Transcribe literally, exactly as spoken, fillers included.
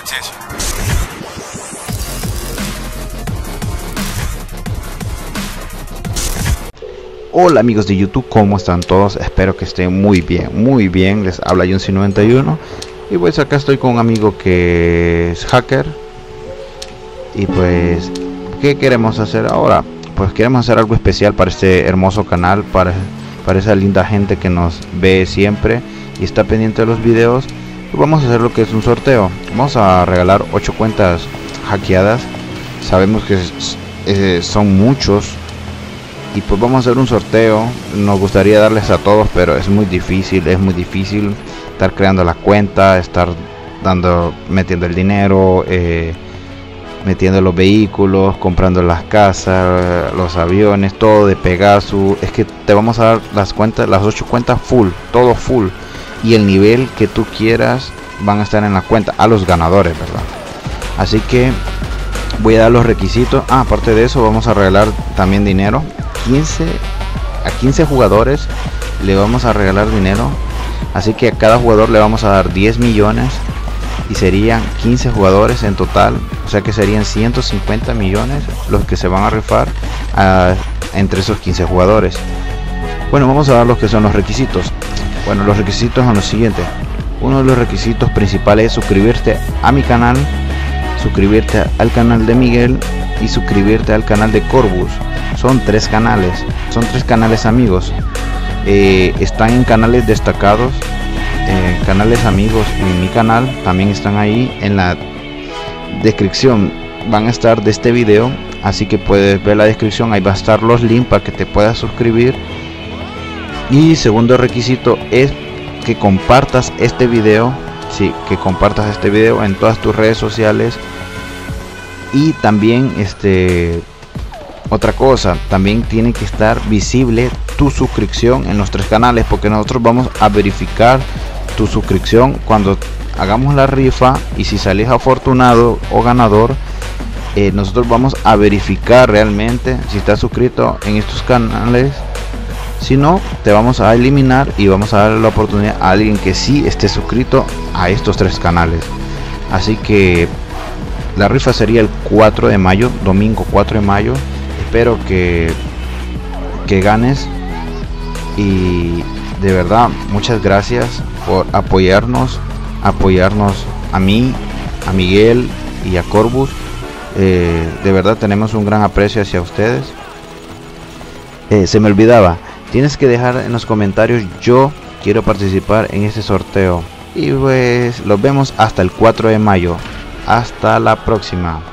attention. Hola amigos de YouTube, ¿cómo están todos? Espero que estén muy bien, muy bien. Les habla Jonsi noventa y uno. Y pues acá estoy con un amigo que es hacker. Y pues, ¿qué queremos hacer ahora? Pues queremos hacer algo especial para este hermoso canal, para, para esa linda gente que nos ve siempre y está pendiente de los videos. Pues vamos a hacer lo que es un sorteo. Vamos a regalar ocho cuentas hackeadas. Sabemos que es, eh, son muchos. Y pues vamos a hacer un sorteo. Nos gustaría darles a todos, pero es muy difícil, es muy difícil estar creando la cuenta, estar dando, metiendo el dinero, eh, metiendo los vehículos, comprando las casas, los aviones, todo de Pegasus. Es que te vamos a dar las cuentas, las ocho cuentas full, todo full, y el nivel que tú quieras van a estar en la cuenta a los ganadores, ¿verdad? Así que voy a dar los requisitos. Ah, aparte de eso vamos a regalar también dinero. quince a quince jugadores le vamos a regalar dinero, así que a cada jugador le vamos a dar diez millones y serían quince jugadores en total, o sea que serían ciento cincuenta millones los que se van a rifar a, entre esos quince jugadores. Bueno, vamos a ver los que son los requisitos. Bueno, los requisitos son los siguientes. Uno de los requisitos principales es suscribirte a mi canal, suscribirte al canal de Miguel y suscribirte al canal de Corbus. Son tres canales, son tres canales amigos. Eh, están en canales destacados, eh, canales amigos, en mi canal también están ahí en la descripción, van a estar de este video, así que puedes ver la descripción, ahí va a estar los links para que te puedas suscribir. Y segundo requisito es que compartas este video, sí, que compartas este video en todas tus redes sociales. Y también este otra cosa, también tiene que estar visible tu suscripción en los tres canales, porque nosotros vamos a verificar tu suscripción cuando hagamos la rifa, y si salís afortunado o ganador, eh, nosotros vamos a verificar realmente si estás suscrito en estos canales. Si no, te vamos a eliminar y vamos a dar la oportunidad a alguien que sí esté suscrito a estos tres canales. Así que la rifa sería el cuatro de mayo, domingo cuatro de mayo. Espero que, que ganes, y de verdad muchas gracias por apoyarnos, apoyarnos a mí, a Miguel y a Corbus. Eh, de verdad tenemos un gran aprecio hacia ustedes. Eh, se me olvidaba, tienes que dejar en los comentarios: yo quiero participar en este sorteo. Y pues los vemos hasta el cuatro de mayo. Hasta la próxima.